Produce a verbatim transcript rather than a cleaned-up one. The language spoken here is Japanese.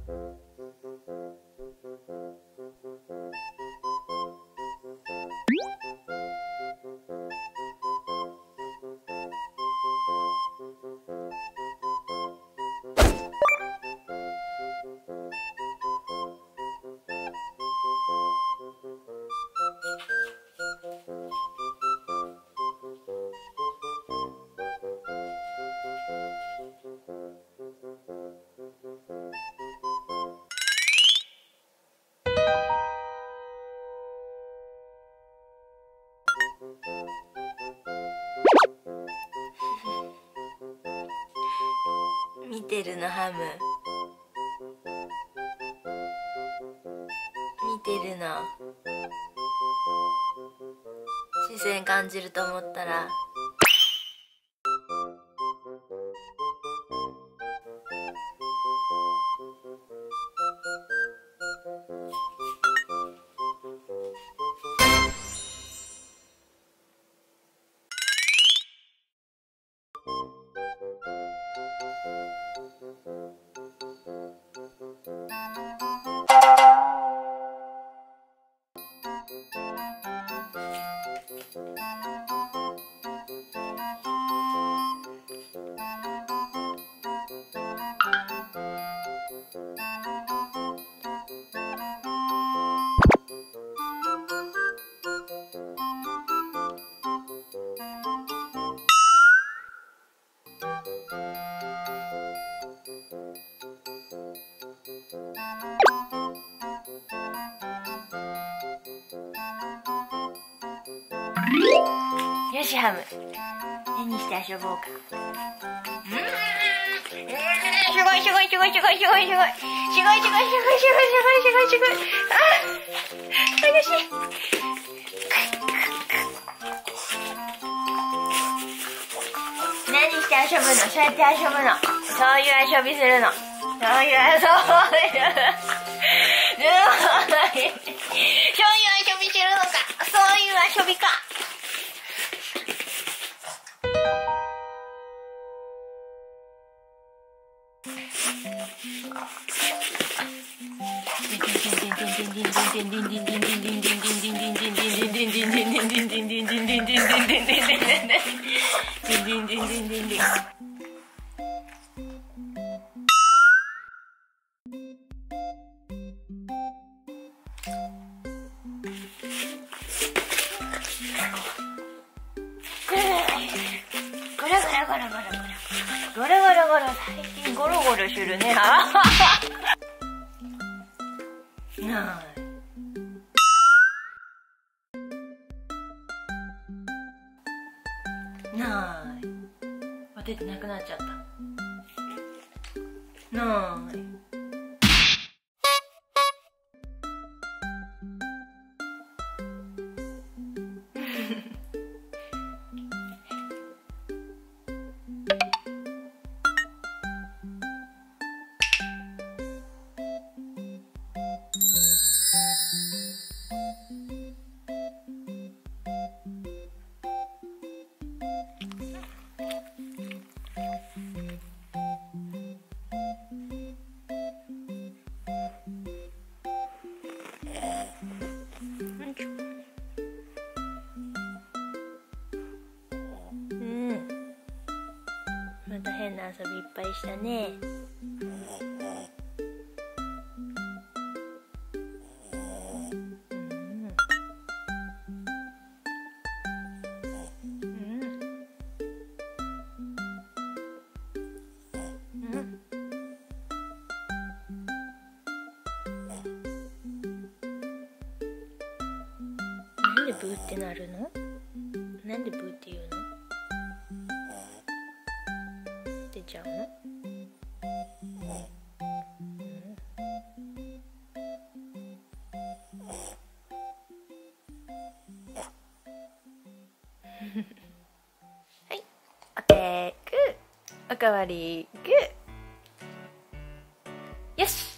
見てるのハム、見てるの。視線感じると思ったらよしハム、何して遊ぼうか。うん、すごいすごいすごいすごいすごいすごいすごいすごいすごいすごいすごいすごいすごい。あ、楽しい。何して遊ぶの？そうやって遊ぶの。そういう遊びするの。そういう遊び。そういう遊びするのか。そういう遊びか。ゴロゴロゴロゴロゴロゴロゴロゴロ、最近ゴロゴロするね。なあ、なあ、当ててなくなっちゃった。なあ。また変な遊びいっぱいしたね。なんでブーってなるの？なんでブーって言うの？出ちゃうの？はい、オッケー、グー、おかわりグー。よし。